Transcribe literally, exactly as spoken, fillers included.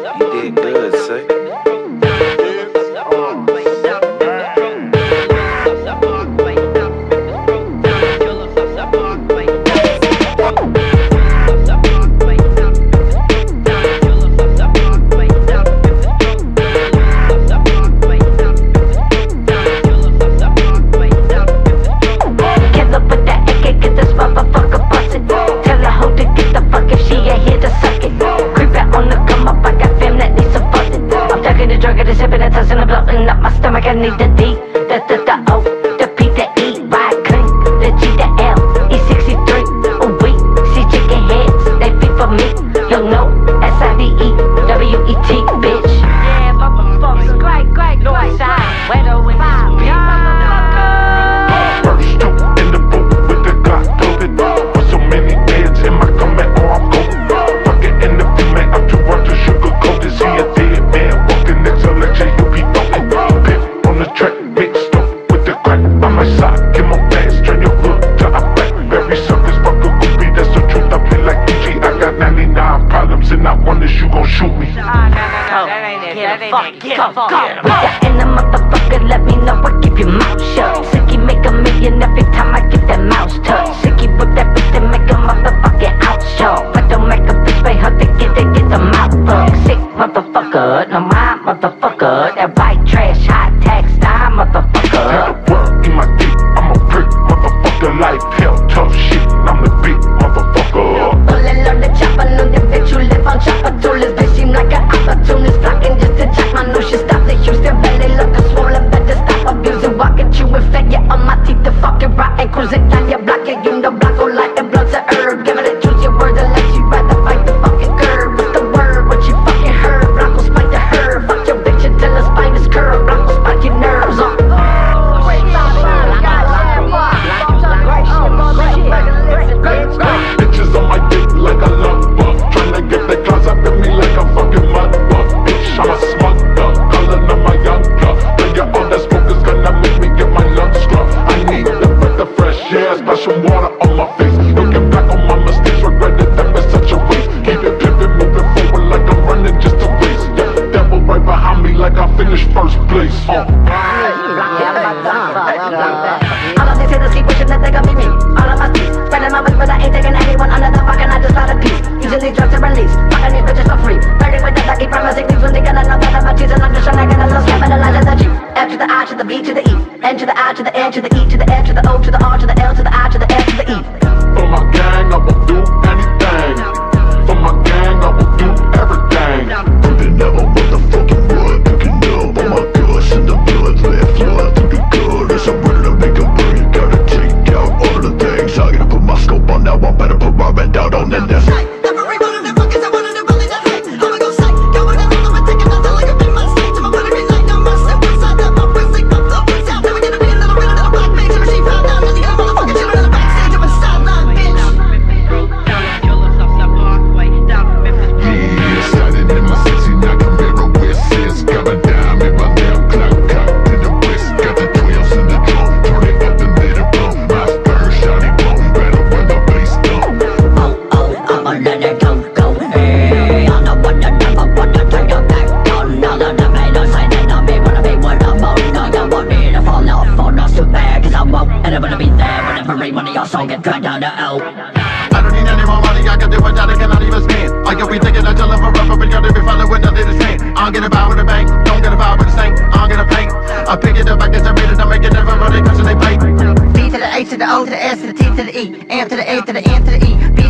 You did good, say. I need the D, the, the, the O, the P, the E, Y, clean, the G, the L, E sixty-three, ooh wee, see chicken heads, they feed for me, yo no, S I D E, W E T, bitch. Yeah, motherfuckers, great, great, great, side, where do we find me, motherfucker? First two in the boot with the Glock loaded, with so many heads in my comment, oh I'm golden. Fucking in the female, I'm too hard to sugarcoat it, see a dead man walking next election, you'll be talking. On the track, mixed up with the crack by my side. Get my pants, turn your hood till I back. Very suckers, fuck a groupie, that's the truth. I play like D J. I got ninety-nine problems, and not one is you gon' shoot me. Oh, no, no, no, that ain't it. That ain't it. Get go, go. With that in the motherfucker, let me know. I keep your mouth shut. Sicky make a million every time I get that mouse touch. Sicky with that bitch to make a motherfucking outshow. But don't make a bitch pay her to get to get the mouth fucked. Sick motherfucker, no my motherfucker. That white trash, hot tax, die motherfucker. Take the word in my dick, I'm a prick, motherfucker. Life hell, tough shit, I'm the big motherfucker. Pulling on the chopper, know the bitch you live on chopper toolers. Bitch seem like an opportunist, flocking just to jack my new shit. Stop the Houston belly, look a swollen, better stop abusing. Walking you with fat, yeah, on my teeth, the fucking rotten. Cruising down your block, yeah, you know block, oh, like the blood's a herb. Give it a choose your words, unless you rather fight the fucking curb. What's the word, what you fucking heard? Blanco spike the herb, fuck your bitch until her spine is curved. Blanco spike your nerves on. Bitches on my dick like a love bug, tryna get their claws up in me like a fucking mud bug. Bitch, I'm a smug dog, calling on my young blood. Then your all that smoke is gonna make me get my lungs scrubbed. I need the breath of fresh air, splash some water on my face. Looking back on my mistakes, regretted them it's such a waste. Keep it pivot, moving forward like I'm running just a race. Yeah, the devil right behind me like I finished first place. Uh. All of these hitters keep wishing that they could be me. All of my teeth, spreading my wings, but I ain't taking anyone under the fucking. I just got a piece. Using these drugs to release, fucking these bitches for free. Burning with that, I keep promising these when they gotta know that I'm a tease. And I'm just trying to get a little scam and a line to the G. F to the I to the B to the E, N to the I to the N to the E to the F to the O to the R to the L to the I to the F to the E. For my gang, I will do anything. For my gang, I will do everything. Putting out my motherfucking blood, picking up all my guts in the blood, left flood through the gutters. I'm ready to make a break, gotta take out all the things. I gotta put my scope on now, I better put my band out on the desk. So get dragged down the L. I don't need any more money, I can do it that I cannot even spend. I can be thinking until I'm forever, but gotta be following with nothing to spend. I'll get a bow with a bang, don't get a bow with a stank. I'll get a paint, I pick it up, I guess I read it, I make it everybody cause they pay. B to the A to the O to the S to the T to the E, M to the A to the N to the E, B